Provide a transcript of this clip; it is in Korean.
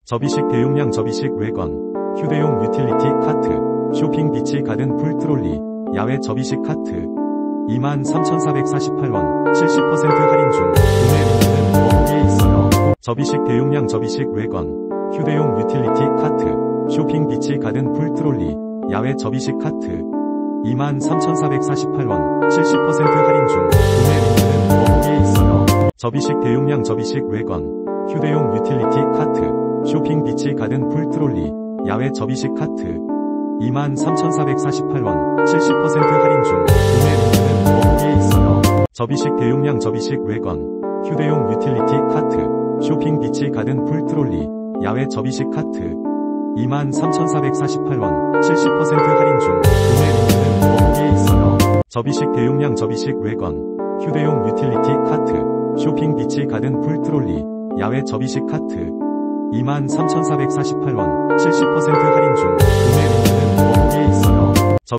접이식 대용량 접이식 외건, 휴대용 유틸리티 카트, 쇼핑 비치 가든 풀 트롤리, 야외 접이식 카트 23,448원 70% 할인 중. 구매 링크는 더보기에 있어요. 접이식 대용량 접이식 외건, 휴대용 유틸리티 카트, 쇼핑 비치 가든 풀 트롤리, 야외 접이식 카트 23,448원 70% 할인 중. 구매 링크는 더보기에 있어요. 접이식 대용량 접이식 외건, 휴대용 유틸리티 카트, 쇼핑 비치 가든 풀 트롤리, 야외 접이식 카트 23,448원 70% 할인 중. 구매 링크는 더보기에 있어요. 접이식 대용량 접이식 외건, 휴대용 유틸리티 카트, 쇼핑 비치 가든 풀 트롤리, 야외 접이식 카트 23,448원 70% 할인 중. 구매 링크는 더보기에 있어요. 접이식 대용량 접이식 외건, 휴대용 유틸리티 카트, 쇼핑 비치 가든 풀 트롤리, 야외 접이식 카트 23,448원 70%